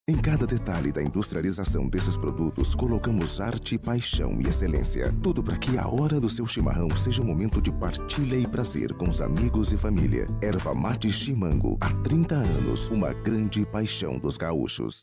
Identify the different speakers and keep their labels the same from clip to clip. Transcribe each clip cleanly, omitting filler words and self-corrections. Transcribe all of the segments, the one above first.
Speaker 1: Em cada detalhe da industrialização desses produtos, colocamos arte, paixão e excelência. Tudo para que a hora do seu chimarrão seja um momento de partilha e prazer com os amigos e família. Erva Mate Chimango, há 30 anos, uma grande paixão dos gaúchos.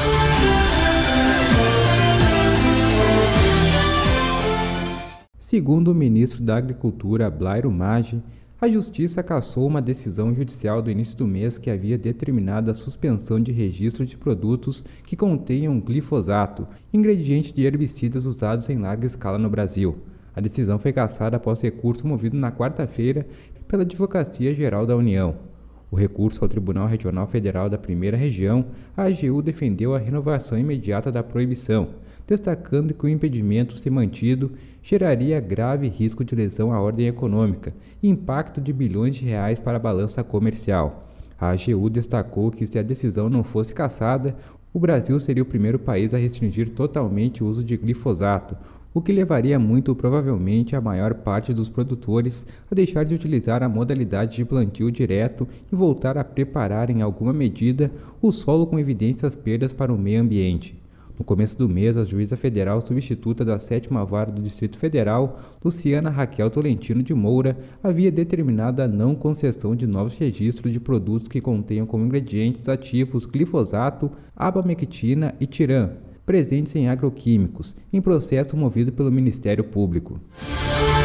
Speaker 2: Segundo o ministro da Agricultura, Blairo Maggi, a Justiça cassou uma decisão judicial do início do mês que havia determinado a suspensão de registro de produtos que contenham glifosato, ingrediente de herbicidas usados em larga escala no Brasil. A decisão foi cassada após recurso movido na quarta-feira pela Advocacia Geral da União. O recurso ao Tribunal Regional Federal da Primeira Região, a AGU defendeu a renovação imediata da proibição, destacando que o impedimento, se mantido, geraria grave risco de lesão à ordem econômica e impacto de bilhões de reais para a balança comercial. A AGU destacou que, se a decisão não fosse cassada, o Brasil seria o primeiro país a restringir totalmente o uso de glifosato, o que levaria muito provavelmente a maior parte dos produtores a deixar de utilizar a modalidade de plantio direto e voltar a preparar em alguma medida o solo, com evidências perdas para o meio ambiente. No começo do mês, a juíza federal substituta da 7ª Vara do Distrito Federal, Luciana Raquel Tolentino de Moura, havia determinado a não concessão de novos registros de produtos que contenham como ingredientes ativos glifosato, abamectina e tiram, presentes em agroquímicos, em processo movido pelo Ministério Público.